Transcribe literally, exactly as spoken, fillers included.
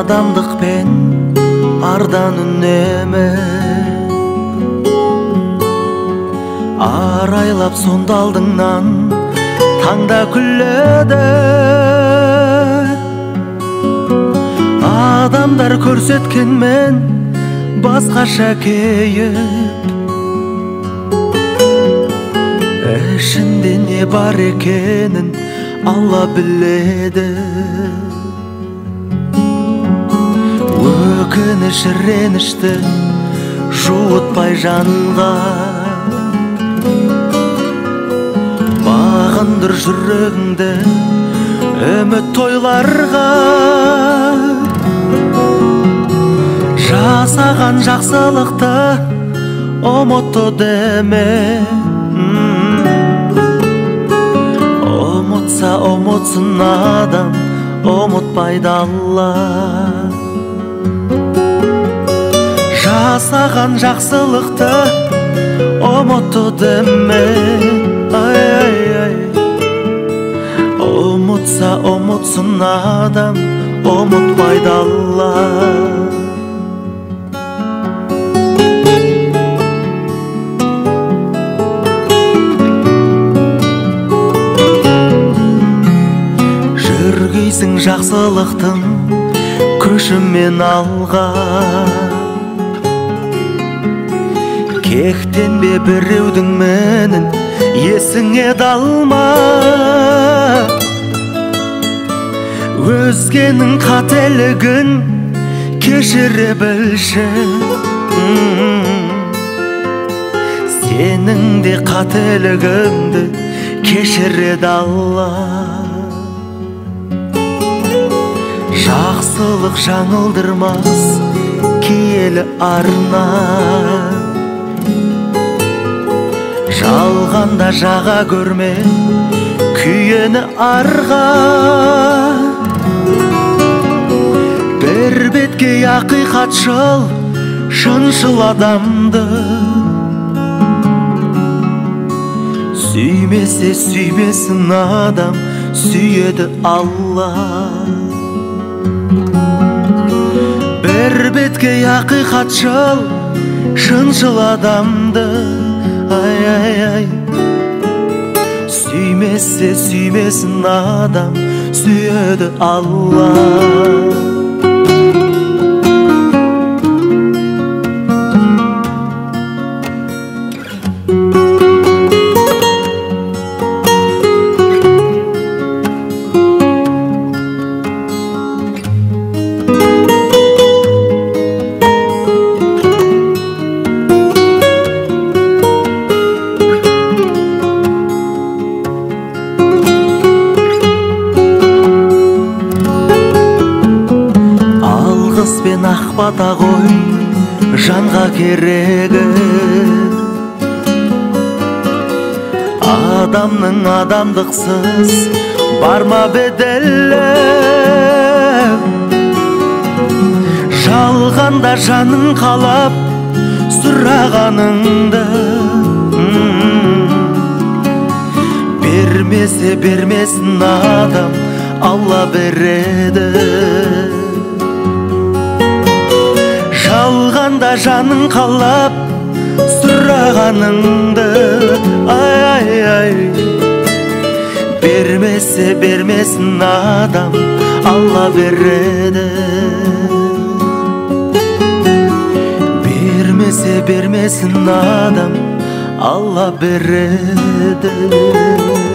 Адамдықпен ардан үнеме арайлап сонда алдыңнан таңда күледі. Адамдар көрсеткенмен басқаша кейіп, ішінде не бар екенін Алла біледі. Өкініш ренішті жуытпай жанға, бағындыр жүрегіңді үміт тойларға. Жасаған жақсылықты ұмытты деме, ұмытса ұмытсын адам, ұмытпайды Алла. Жасаған жақсылықты ұмытты деме, ұмытса ұмытсын адам, ұмытпайды Алла. Жүргейсің жақсылықтың көшімен алға, кектенбе біреудің менін есіңе далма. Өзгенің қателігін кешіре білші, сенің де қателігіңді кешіреді Алла. Жақсылық жаңылдырмас киелі арна, жалғанда жаға көрме күйені арға. Бір бетке ақиқатшыл шыншыл адамды, сүймесе сүймесін адам, сүйеді Алла. Бір бетке ақиқатшыл шыншыл адамды, ай-ай-ай, сүймесе сүймесін адам, сүйеді Алла. Пен ақбата ғой жанға керегі, адамның адамдықсыз барма беделі. Жалғанда жаның қалап сұрағаныңды, бермесе бермесін адам, Алла береді. Жалғанда жаның қалап сұрағаныңды, ай-ай-ай, бермесе бермесін адам, Алла береді. Бермесе бермесін адам, Алла береді.